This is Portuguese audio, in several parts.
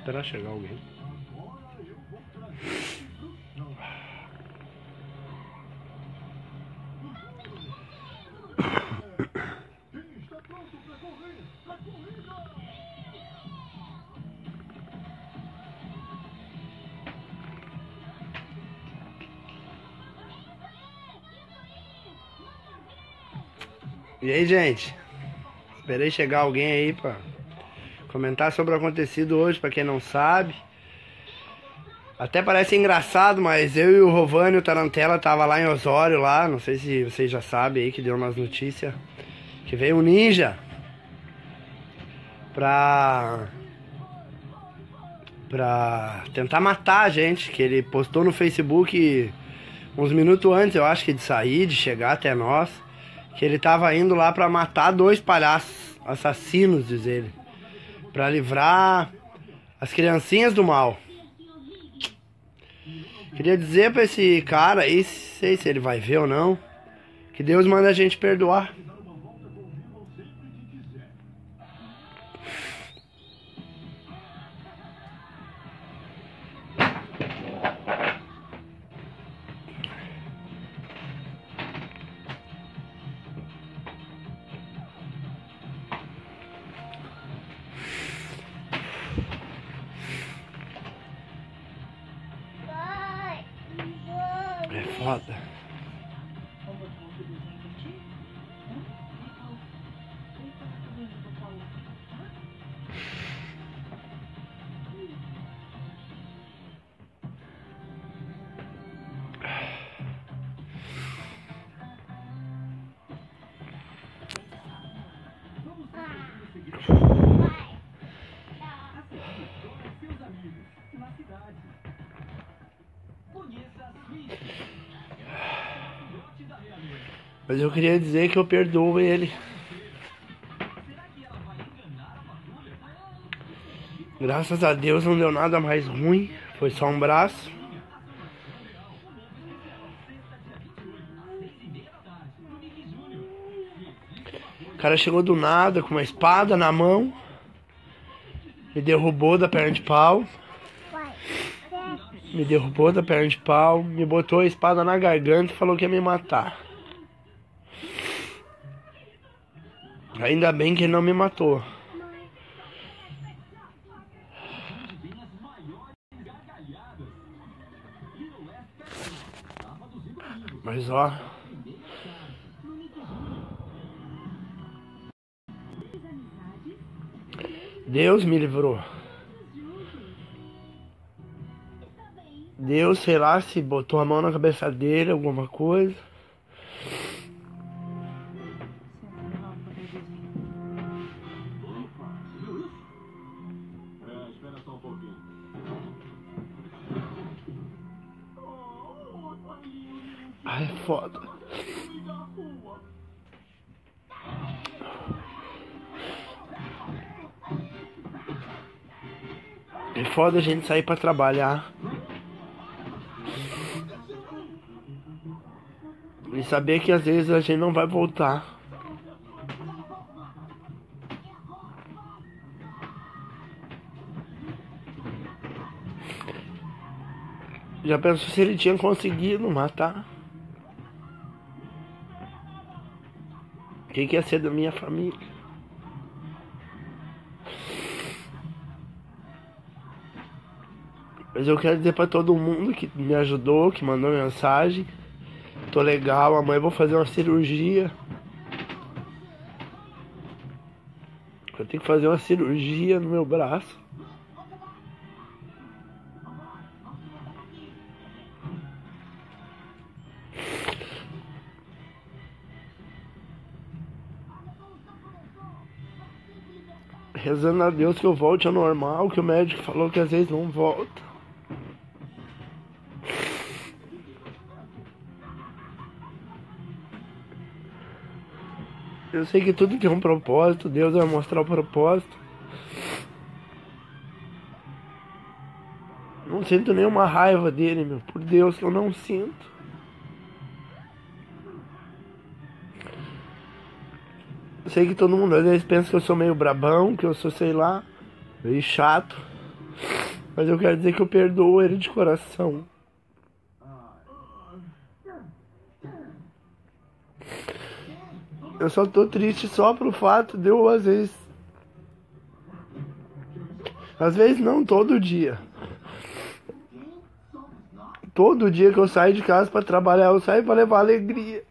esperar chegar alguém. E aí, gente? Esperei chegar alguém aí pra comentar sobre o acontecido hoje, pra quem não sabe. Até parece engraçado, mas eu e o Rovani, o Tarantella, tava lá em Osório, lá. Não sei se vocês já sabem aí, que deu umas notícias. Que veio um ninja pra tentar matar a gente. Que ele postou no Facebook uns minutos antes, eu acho que de sair, de chegar até nós. Que ele tava indo lá pra matar 2 palhaços assassinos, diz ele. Pra livrar as criancinhas do mal. Queria dizer pra esse cara aí, sei se ele vai ver ou não, que Deus manda a gente perdoar. É foda. Mas eu queria dizer que eu perdoo ele. Graças a Deus não deu nada mais ruim. Foi só um braço. O cara chegou do nada com uma espada na mão. Me derrubou da perna de pau. Me derrubou da perna de pau. Me botou a espada na garganta e falou que ia me matar. Ainda bem que ele não me matou. Mas ó, Deus me livrou. Deus, sei lá, se botou a mão na cabeça dele, alguma coisa. Ai, é foda. É foda a gente sair pra trabalhar e saber que às vezes a gente não vai voltar. Já pensou se ele tinha conseguido matar? O que ia ser da minha família? Mas eu quero dizer pra todo mundo que me ajudou, que mandou mensagem. Tô legal, amanhã eu vou fazer uma cirurgia. Eu tenho que fazer uma cirurgia no meu braço. Rezando a Deus que eu volte ao normal, que o médico falou que às vezes não volta. Eu sei que tudo tem um propósito, Deus vai mostrar o propósito. Não sinto nenhuma raiva dele, meu. Por Deus que eu não sinto. Eu sei que todo mundo às vezes pensa que eu sou meio brabão, que eu sou, sei lá, meio chato. Mas eu quero dizer que eu perdoo ele de coração. Eu só tô triste só pro fato de eu, às vezes não, todo dia. Todo dia que eu saio de casa pra trabalhar, eu saio pra levar alegria.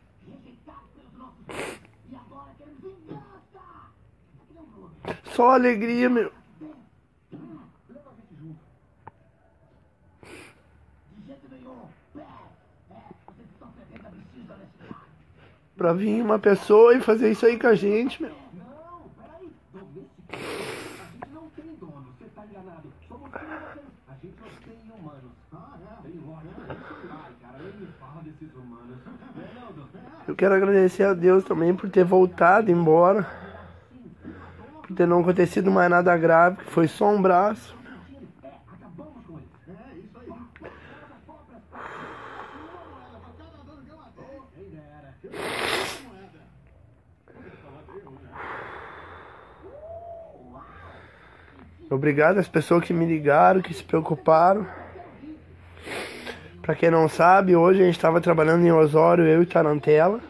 Só alegria, meu. Pra vir uma pessoa e fazer isso aí com a gente, meu. Eu quero agradecer a Deus também por ter voltado embora. Por ter não acontecido mais nada grave, que foi só um braço. Obrigado às pessoas que me ligaram, que se preocuparam. Pra quem não sabe, hoje a gente estava trabalhando em Osório, eu e Tarantela.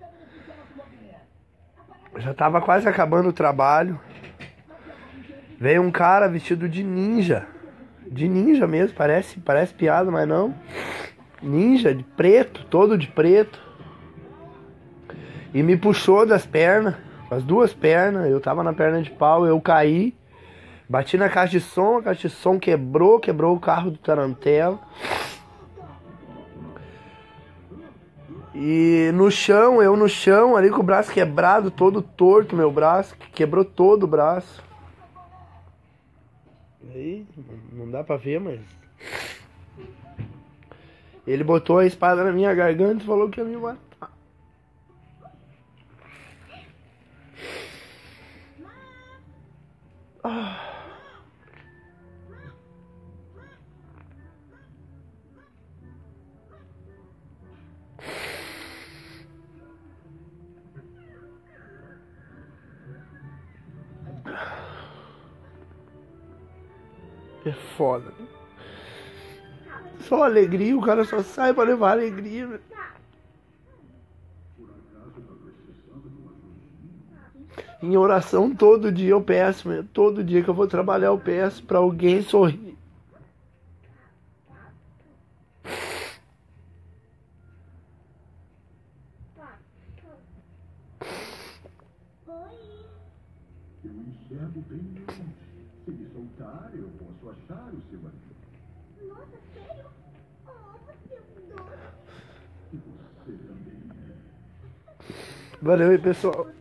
Já estava quase acabando o trabalho. Veio um cara vestido de ninja. De ninja mesmo, parece piada, mas não. Ninja, de preto, todo de preto. E me puxou das pernas, as duas pernas. Eu tava na perna de pau, eu caí. Bati na caixa a caixa de som quebrou o carro do Tarantela. E no chão, eu no chão, ali com o braço quebrado, todo torto, meu braço, quebrou todo o braço. Aí, não dá pra ver, mas... Ele botou a espada na minha garganta e falou que ia me matar. É foda. Só alegria, o cara só sai pra levar alegria, né? Em oração todo dia eu peço, meu. Todo dia que eu vou trabalhar eu peço pra alguém sorrir. Eu enxergo bem longe. Se me soltar, eu posso achar o seu amigo. Nossa, sério? Oh, você é um doce. E você também. Valeu aí, pessoal.